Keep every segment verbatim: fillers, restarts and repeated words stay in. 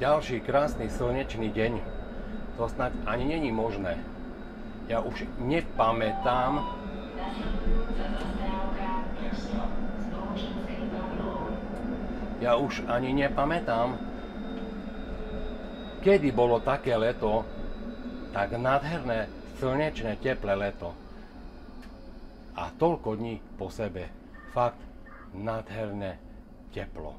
Ďalší krásny slnečný deň. To snad ani není možné. Ja už nepamätám, ja už ani nepamätám, kedy bolo také leto, tak nádherné, slnečné, teplé leto. A toľko dní po sebe. Fakt nádherné teplo.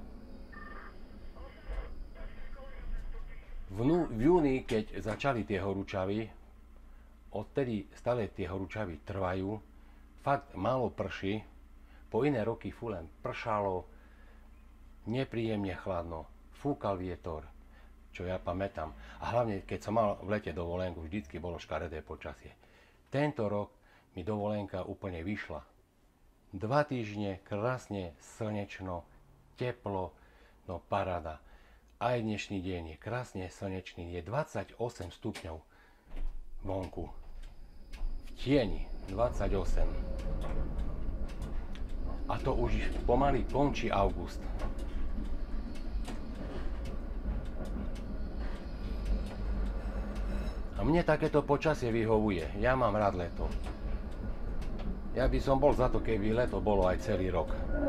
V, nu, v júni, keď začali tie horúčavy, odtedy stále tie horúčavy trvajú, fakt málo prší, po iné roky fú len pršalo, nepríjemne chladno, fúkal vietor, čo ja pamätám. A hlavne, keď som mal v lete dovolenku, vždycky bolo škaredé počasie. Tento rok mi dovolenka úplne vyšla. Dva týždne krásne slnečno, teplo, no paráda. Aj dnešný deň je krásne slnečný, je dvadsaťosem stupňov vonku. V tieni dvadsaťosem. A to už pomaly končí august. A mne takéto počasie vyhovuje. Ja mám rád leto. Ja by som bol za to, keby leto bolo aj celý rok.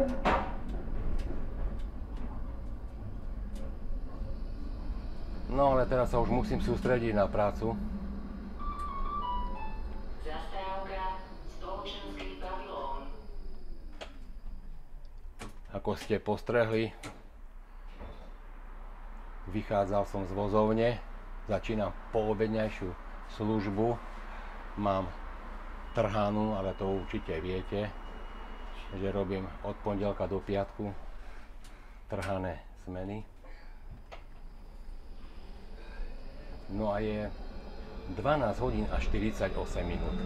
No ale teraz sa už musím sústrediť na prácu. Zastávka spoločenský pavilón. Ako ste postrehli, vychádzal som z vozovne, začínam poobedňajšiu službu, mám trhanú, ale to určite viete, že robím od pondelka do piatku trhané zmeny. No a je dvanásť hodín a štyridsaťosem minút.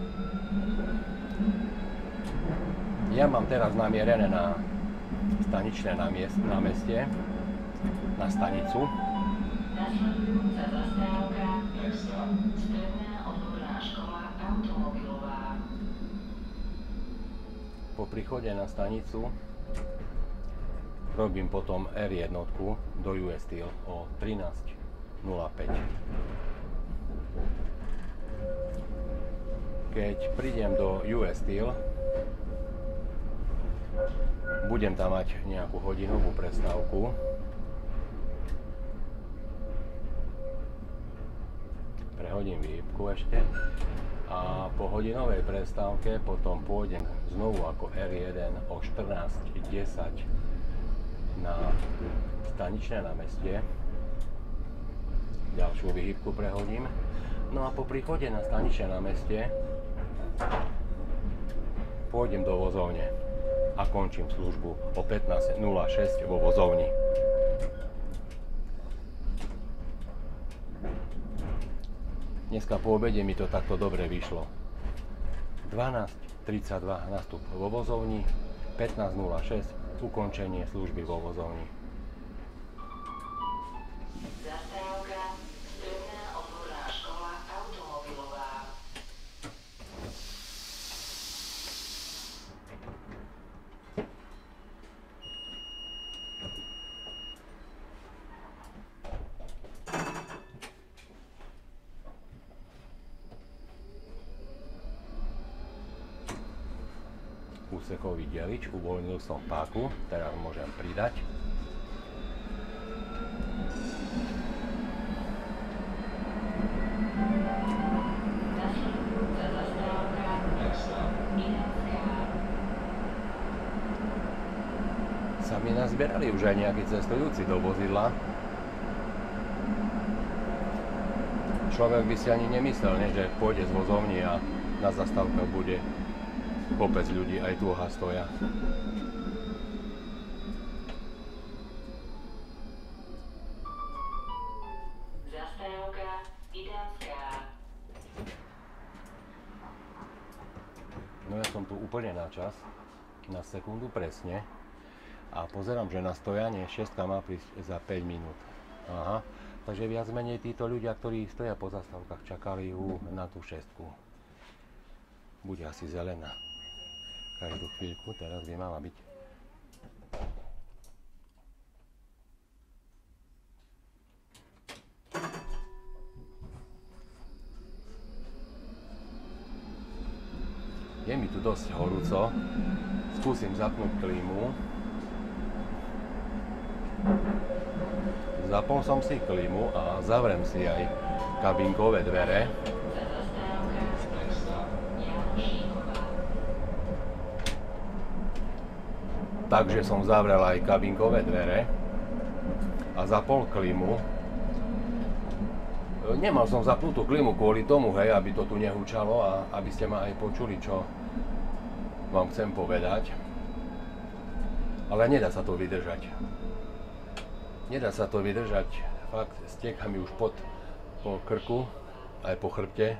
Ja mám teraz namierené na staničné námestie, na stanicu. Nasledujúca zastávka Stredná odborná škola automobilová. Po príchode na stanicu robím potom er jedna do ú es Steel o trinásť nula päť. Keď prídem do ú es Steel, budem tam mať nejakú hodinovú prestávku. Prehodím výhybku ešte. A po hodinovej prestávke potom pôjdem znovu ako er jeden o štrnásť desať na staničné námestie. Ďalšiu výhybku prehodím. No a po príchode na staničné námestie pôjdem do vozovne a končím službu o pätnásť nula šesť vo vozovni. Dneska po obede mi to takto dobre vyšlo. dvanásť tridsaťdva nastup vo vozovni, pätnásť nula šesť ukončenie služby vo vozovni. Zastávka Stredná odborná škola automobilová. Úsekový delič, uvoľnil som páku, teraz môžem pridať. Nasledujúca zastávka Iránská. Sa mi nazbierali už aj nejakí cestujúci do vozidla. Človek by si ani nemyslel, ne, že pôjde z vozovni a na zastávkach bude kopec ľudí, aj tu stoja. Zastávka Idánska. No ja som tu úplne na čas, na sekundu presne. A pozerám, že na stojanie šestka má prísť za päť minút. Aha, takže viac menej títo ľudia, ktorí stoja po zastávkach, čakali ju na tú šestku. Bude asi zelená. Každú chvíľku, teraz by mala byť. mi tu dosť horúco. Skúsim zapnúť klímu. Zapol som si klímu a zavrem si aj kabinkové dvere. Takže som zavrel aj kabinkové dvere a zapol klímu. Nemal som zapnutú klímu kvôli tomu, hej, aby to tu nehúčalo a aby ste ma aj počuli, čo vám chcem povedať. Ale nedá sa to vydržať. Nedá sa to vydržať. Fakt, steká mi už pot po krku, aj po chrbte.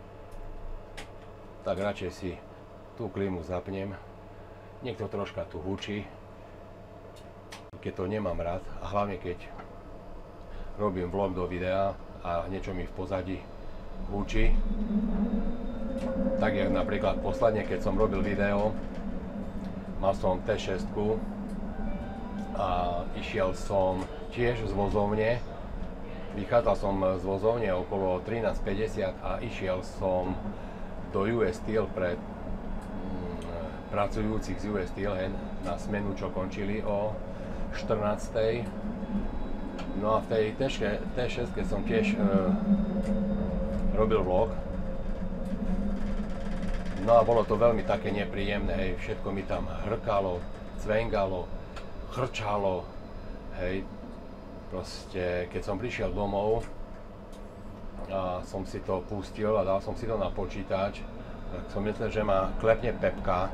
Tak radšej si tú klímu zapnem. Niekto troška tu hučí, keď to nemám rád. A hlavne keď robím vlog do videa a niečo mi v pozadí hučí. Tak jak napríklad posledne, keď som robil video, mal som té šesť a išiel som tiež z vozovne. Vychádzal som z vozovne okolo trinásť päťdesiat a išiel som do ú es Steel pre mm, pracujúcich z ú es Steel na smenu, čo končili o štrnástej. No a v tej té šesť som tiež e, robil vlog. No a bolo to veľmi také nepríjemné, hej, všetko mi tam hrkalo, cvengalo, chrčalo, hej. Proste, keď som prišiel domov a som si to pustil a dal som si to na počítač, tak som myslel, že ma klepne pepka.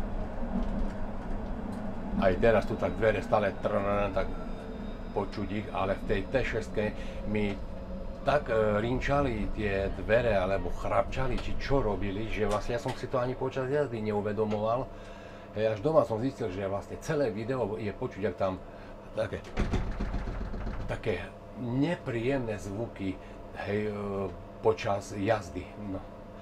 Aj teraz tu tak dvere stále trrrr, tak počuť ich, ale v tej té šesť mi tak e, rinčali tie dvere, alebo chrapčali, či čo robili, že vlastne ja som si to ani počas jazdy neuvedomoval. Hej, až doma som zistil, že vlastne celé video je počuť, ak tam také, také nepríjemné zvuky, hej, e, počas jazdy. No.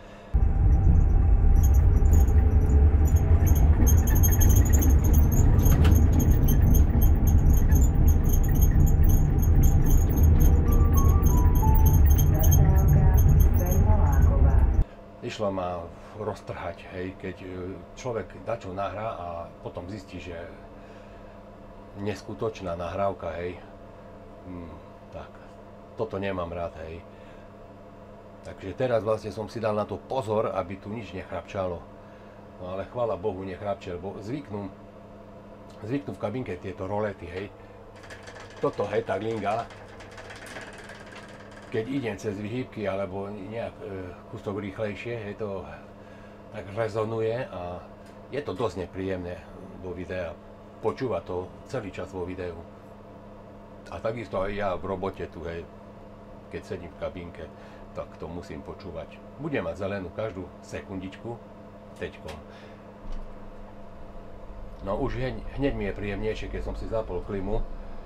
Išlo ma roztrhať, hej, keď človek dačo nahrá a potom zistí, že neskutočná nahrávka, hej, hm, tak toto nemám rád, hej. Takže teraz vlastne som si dal na to pozor, aby tu nič nechrapčalo. No ale chvála Bohu nechrapčel, bo zvyknú, zvyknú v kabinke tieto rolety, hej. Toto, hej, tá linga, keď idem cez vyhýbky alebo nejak e, kúsok rýchlejšie, hej, to tak rezonuje a je to dosť nepríjemné vo videu. Počúva to celý čas vo videu. A takisto aj ja v robote tu, hej, keď sedím v kabínke, tak to musím počúvať. Budem mať zelenú každú sekundičku, teďkom. No už hneď, hneď mi je príjemnejšie, keď som si zapol klimu.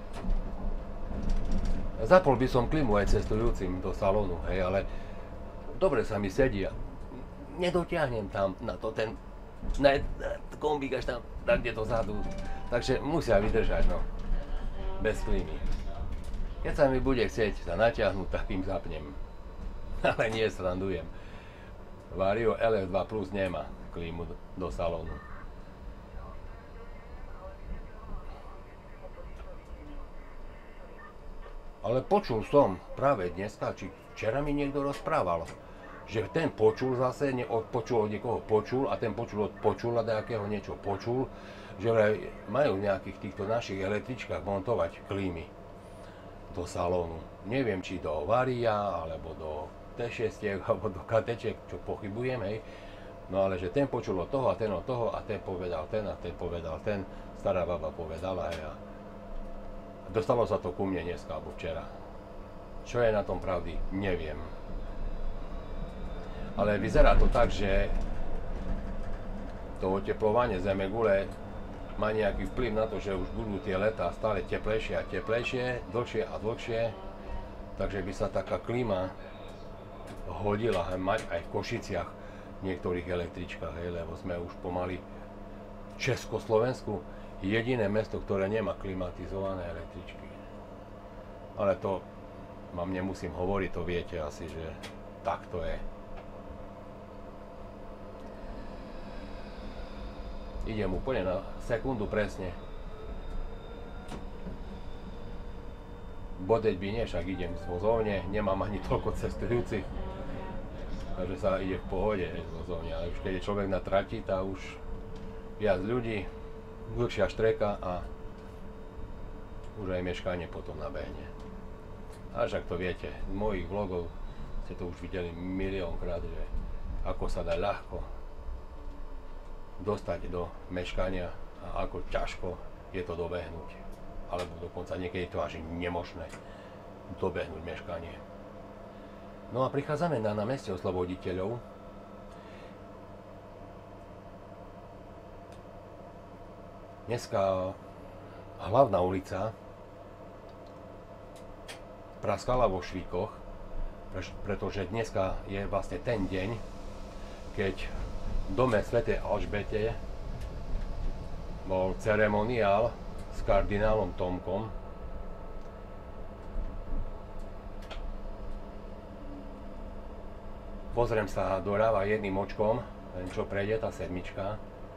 Zapol by som klimu aj cestujúcim do salónu, hej, ale dobre sa mi sedí a nedotiahnem tam na to ten na kombík až tam, tam kde to zadu. Takže musia vydržať, no, bez klímy. Keď sa mi bude chcieť sa natiahnuť, tak im zapnem. Ale nie, srandujem. Vario el ef dva plus nemá klímu do salónu. Ale počul som práve dneska, či včera mi niekto rozprával, že ten počul zase, ne, od, počul od niekoho počul a ten počul od počula nejakého niečo počul, že majú v nejakých týchto našich električkách montovať klímy do salónu. Neviem, či do Varia, alebo do té šesť, alebo do ká té, čo pochybujem, hej. No ale že ten počul od toho a ten od toho a ten povedal ten a ten povedal ten, stará baba povedala, hej. Dostalo sa to ku mne dneska alebo včera. Čo je na tom pravdy, neviem. Ale vyzerá to tak, že to oteplovanie zemegule má nejaký vplyv na to, že už budú tie letá stále teplejšie a teplejšie, dlhšie a dlhšie. Takže by sa taká klíma hodila mať aj v Košiciach v niektorých električkách, hej, lebo sme už pomaly v Československu jediné mesto, ktoré nemá klimatizované električky. Ale to vám nemusím hovoriť, to viete asi, že tak to je. Idem úplne na sekundu presne. Bodeť by nie, však idem z vozovne, nemám ani toľko cestujúcich. Takže sa ide v pohode z vozovne, ale už keď je človek na trati, tá už viac ľudí, dlhšia štreka a už aj meškanie potom nabehne. A však to viete, z mojich vlogov ste to už videli miliónkrát, že ako sa dá ľahko dostať do meškania a ako ťažko je to dobehnúť. Alebo dokonca niekedy je to až nemožné dobehnúť meškanie. No a prichádzame na námestie Osloboditeľov. Dneska hlavná ulica praskala vo švíkoch, pretože dneska je vlastne ten deň, keď v dome svätej Alžbete bol ceremoniál s kardinálom Tomkom. Pozriem sa doľava jedným očkom, len čo prejde tá sedmička.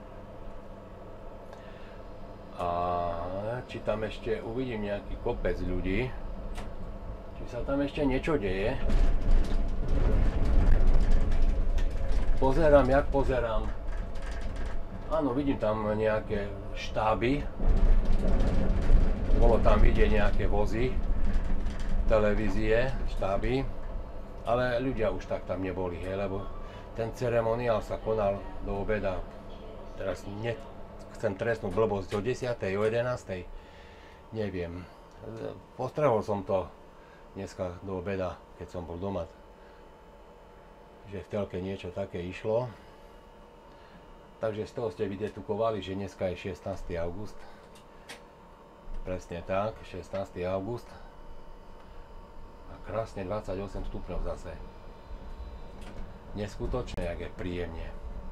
A či tam ešte uvidím nejaký kopec ľudí, či sa tam ešte niečo deje. Pozerám, jak pozerám. Áno, vidím tam nejaké štáby. Bolo tam vidieť nejaké vozy, televízie, štáby. Ale ľudia už tak tam neboli, hej, lebo ten ceremoniál sa konal do obeda. Teraz nechcem trestnúť blbosť o desiatej, o jedenástej, neviem. Postrehol som to dneska do obeda, keď som bol doma, že v telke niečo také išlo. Takže z toho ste vydedukovali, že dneska je šestnásteho august. Presne tak, šestnásteho august. Krásne dvadsaťosem stupňov zase. Neskutočne, jak je príjemne.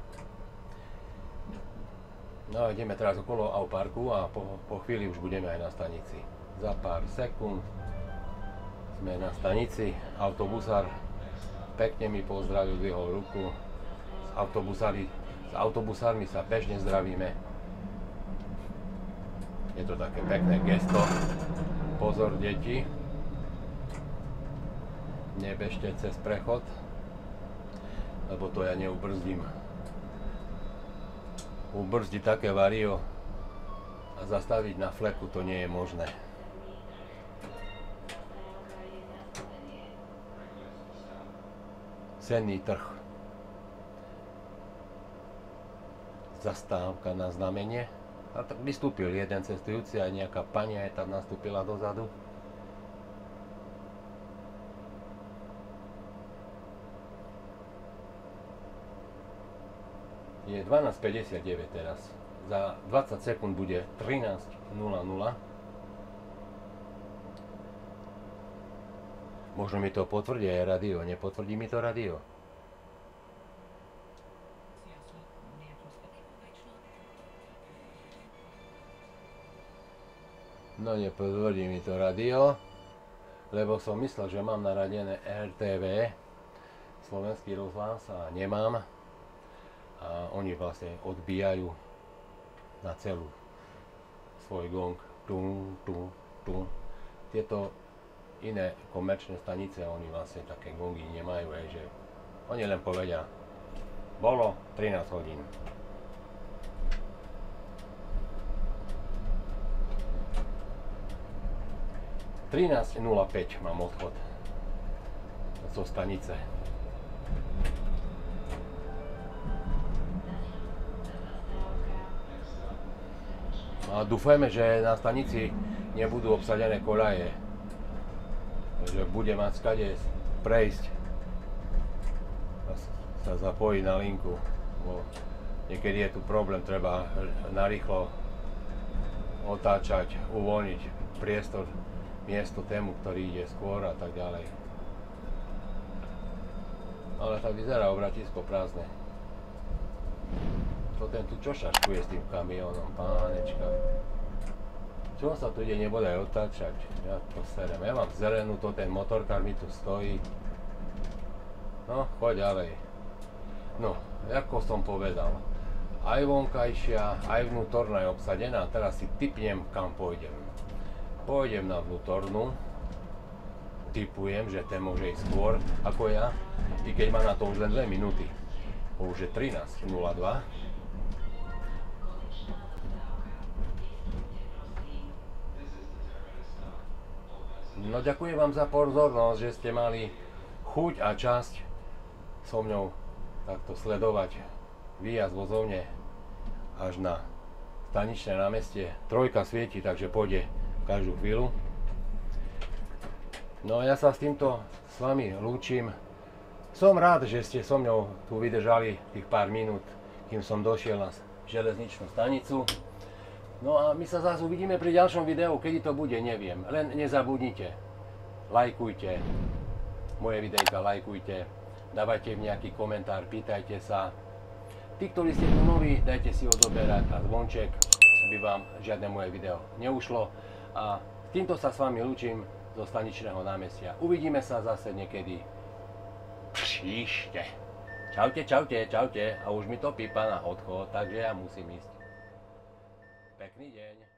No a ideme teraz okolo Auparku a po, po chvíli už budeme aj na stanici. Za pár sekúnd sme na stanici. Autobusár pekne mi pozdravil, dvihol ruku. S, autobusári, s autobusármi sa bežne zdravíme. Je to také pekné gesto. Pozor, deti. Nebežte cez prechod, lebo to ja neubrzdím. Ubrzdiť také vario a zastaviť na fleku, to nie je možné. Cenný trh. Zastávka na znamenie. A tak vystúpil jeden cestujúci, aj nejaká pani aj tam nastúpila dozadu. Je dvanásť päťdesiatdeväť teraz. Za dvadsať sekúnd bude trinásť nula nula. Možno mi to potvrdí aj radio. Nepotvrdí mi to radio? No nepotvrdí mi to radio, lebo som myslel, že mám naradené er té vé, Slovenský rozhlas, a nemám. A oni vlastne odbíjajú na celú svoj gong. Tum, tum, tum. Tieto iné komerčné stanice, oni vlastne také gongy nemajú, aj, že oni len povedia, bolo trinásť hodín. trinásť nula päť mám odchod zo stanice. A dúfajme, že na stanici nebudú obsadené koľaje. Že bude mať skade prejsť a sa zapojiť na linku. Bo niekedy je tu problém, treba narýchlo otáčať, uvoľniť priestor, miesto tému, ktorý ide skôr a tak ďalej. Ale tak vyzerá obratisko prázdne. To ten tu čo šaškuje s tým kamiónom, pánečka. Čo sa tu ide, nebodaj otáčať? Ja to serem. Ja mám zelenú, to ten motorkár mi tu stojí. No, poď ďalej. No, ako som povedal, Aj vonkajšia, aj vnútorná je obsadená. Teraz si tipnem, kam pôjdem. Pôjdem na vnútornú. Tipujem, že ten môže ísť skôr ako ja, i keď má na to už len dve minúty. Už je trinásť nula dva. No ďakujem vám za pozornosť, že ste mali chuť a časť so mňou takto sledovať výjazd vozovne až na staničné námestie. Trojka svieti, takže pôjde každú chvíľu. No a ja sa s týmto s vami lúčim. Som rád, že ste so mňou tu vydržali tých pár minút, kým som došiel na železničnú stanicu. No a my sa zase uvidíme pri ďalšom videu, kedy to bude, neviem. Len nezabudnite, lajkujte moje videjka, lajkujte, dávajte mi nejaký komentár, pýtajte sa. Tí, ktorí ste tu noví, dajte si odoberať a zvonček, aby vám žiadne moje video neušlo. A týmto sa s vami lúčim zo staničného námestia. Uvidíme sa zase niekedy příště. Čaute, čaute, čaute. A už mi to pípa na odchod, takže ja musím ísť. Pekný deň.